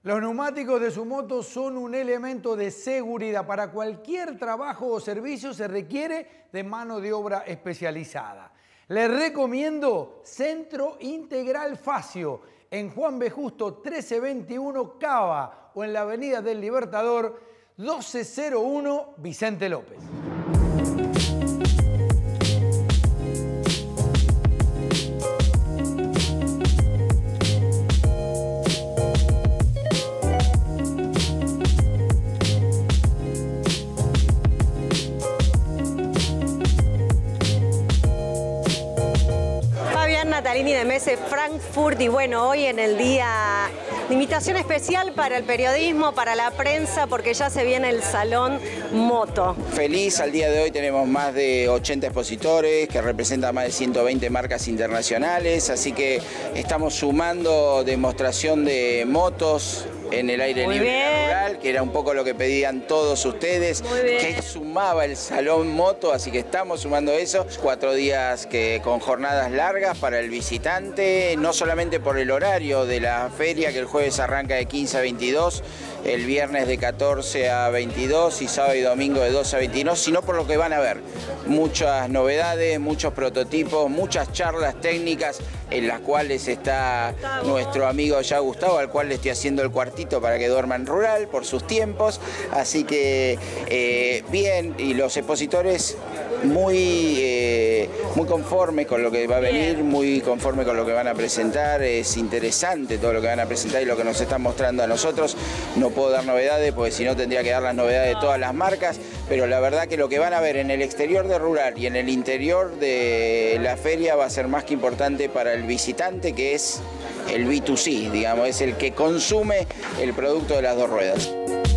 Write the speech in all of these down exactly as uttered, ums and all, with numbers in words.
Los neumáticos de su moto son un elemento de seguridad. Para cualquier trabajo o servicio se requiere de mano de obra especializada. Les recomiendo Centro Integral Facio en Juan B. Justo trece veintiuno Cava o en la Avenida del Libertador doce cero uno Vicente López. Natalini de Messe Frankfurt, y bueno, hoy en el día de invitación especial para el periodismo, para la prensa, porque ya se viene el Salón Moto. Feliz, al día de hoy tenemos más de ochenta expositores que representan más de ciento veinte marcas internacionales, así que estamos sumando demostración de motos en el aire Muy libre bien. rural, que era un poco lo que pedían todos ustedes, que sumaba el Salón Moto, así que estamos sumando eso. Cuatro días que, con jornadas largas para el visitante, no solamente por el horario de la feria, que el jueves arranca de quince a veintidós, el viernes de catorce a veintidós y sábado y domingo de doce a veintidós, sino por lo que van a ver. Muchas novedades, muchos prototipos, muchas charlas técnicas en las cuales está Gustavo. nuestro amigo ya Gustavo, al cual le estoy haciendo el cuartito para que duerma en rural por sus tiempos. Así que eh, bien, y los expositores muy, eh, muy conformes con lo que va a venir, bien. muy conformes con lo que van a presentar. Es interesante todo lo que van a presentar y lo que nos están mostrando a nosotros. No puedo dar novedades porque si no tendría que dar las novedades de todas las marcas, pero la verdad que lo que van a ver en el exterior de rural y en el interior de la feria va a ser más que importante para el visitante, que es el B dos C, digamos, es el que consume el producto de las dos ruedas.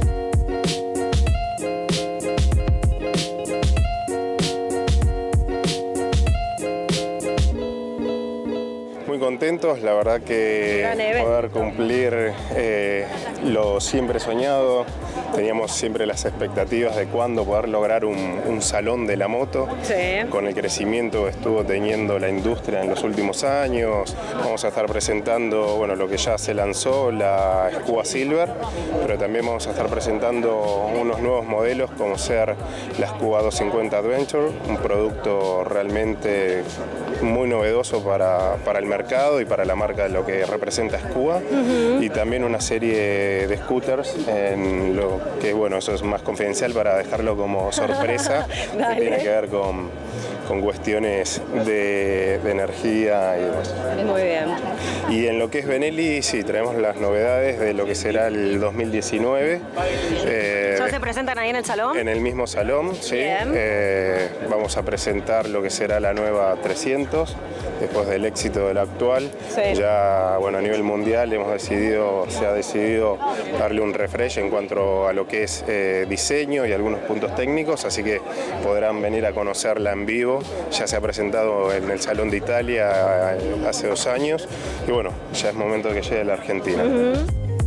Muy contentos, la verdad que poder cumplir eh, lo siempre soñado. Teníamos siempre las expectativas de cuándo poder lograr un, un salón de la moto. Sí. Con el crecimiento que estuvo teniendo la industria en los últimos años. Vamos a estar presentando bueno, lo que ya se lanzó, la Scuba Silver, pero también vamos a estar presentando unos nuevos modelos como ser la Scuba doscientos cincuenta Adventure, un producto realmente muy novedoso para, para el mercado y para la marca de lo que representa Scuba, uh-huh. y también una serie de scooters, en lo que bueno, eso es más confidencial para dejarlo como sorpresa, que tiene que ver con, con cuestiones de, de energía y demás. Muy bien. Y en lo que es Benelli, sí, traemos las novedades de lo que será el dos mil diecinueve. Eh, ¿Ya se presentan ahí en el salón? En el mismo salón, sí. Eh, vamos a presentar lo que será la nueva trescientos, después del éxito de la actual. Sí. Ya, bueno, a nivel mundial hemos decidido, se ha decidido darle un refresh en cuanto a lo que es eh, diseño y algunos puntos técnicos, así que podrán venir a conocerla en vivo. Ya se ha presentado en el Salón de Italia hace dos años y bueno, ya es momento de que llegue a la Argentina. Uh-huh.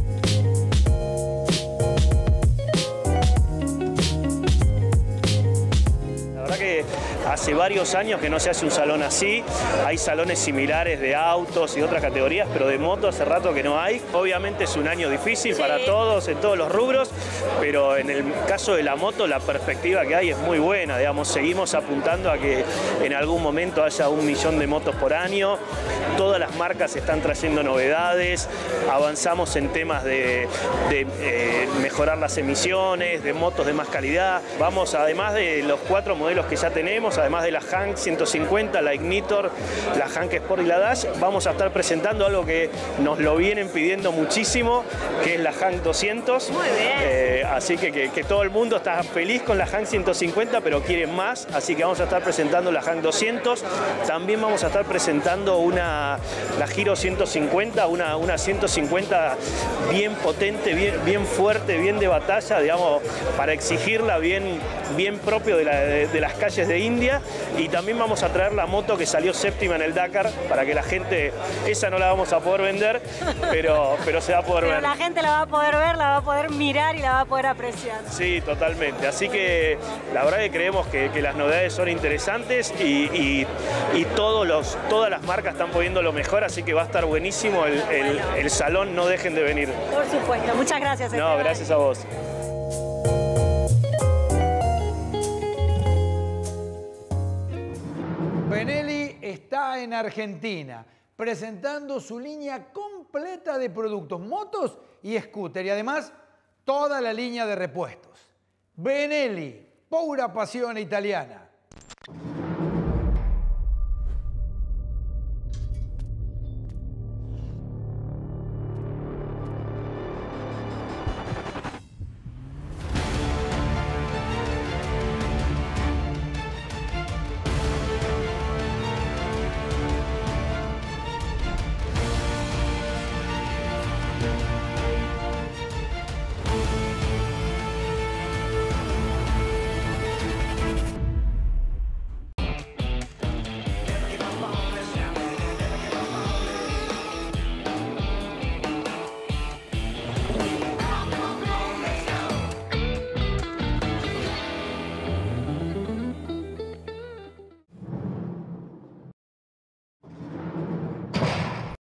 Hace varios años que no se hace un salón así, hay salones similares de autos y otras categorías, pero de moto hace rato que no hay. Obviamente es un año difícil sí. para todos, en todos los rubros, pero en el caso de la moto la perspectiva que hay es muy buena, digamos, seguimos apuntando a que en algún momento haya un millón de motos por año, todas las marcas están trayendo novedades, avanzamos en temas de, de eh, mejorar las emisiones, de motos de más calidad, vamos además de los cuatro modelos que ya tenemos, además de la Hank ciento cincuenta, la Ignitor, la Hank Sport y la Dash, vamos a estar presentando algo que nos lo vienen pidiendo muchísimo, que es la Hank doscientos. Muy bien. Eh, así que, que, que todo el mundo está feliz con la Hank ciento cincuenta, pero quieren más, así que vamos a estar presentando la Hank doscientos. También vamos a estar presentando una, la Giro ciento cincuenta, una, una ciento cincuenta bien potente, bien, bien fuerte, bien de batalla, digamos, para exigirla bien, bien propio de, la, de, de las calles de Indy. India, y también vamos a traer la moto que salió séptima en el Dakar, para que la gente, esa no la vamos a poder vender, pero, pero se va a poder pero ver. la gente la va a poder ver, la va a poder mirar y la va a poder apreciar. Sí, totalmente. Así que la verdad que creemos que, que las novedades son interesantes y, y, y todos los, todas las marcas están poniendo lo mejor, así que va a estar buenísimo el, el, el salón, no dejen de venir. Por supuesto. Muchas gracias. No, Esteban. gracias a vos. Benelli está en Argentina presentando su línea completa de productos, motos y scooter, y además toda la línea de repuestos. Benelli, pura pasión italiana.